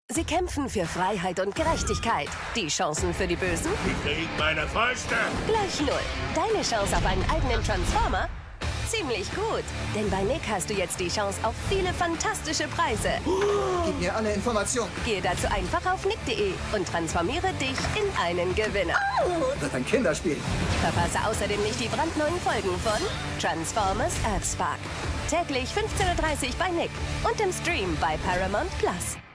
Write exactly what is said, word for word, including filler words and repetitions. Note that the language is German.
Sie kämpfen für Freiheit und Gerechtigkeit. Die Chancen für die Bösen? Die kriegen meine Fäuste. Gleich null. Deine Chance auf einen eigenen Transformer? Ziemlich gut. Denn bei Nick hast du jetzt die Chance auf viele fantastische Preise. Gib mir alle Informationen. Gehe dazu einfach auf nick punkt de und transformiere dich in einen Gewinner. Wird ein Kinderspiel. Verpasse außerdem nicht die brandneuen Folgen von Transformers Earthspark. Täglich fünfzehn Uhr dreißig bei Nick und im Stream bei Paramount Plus.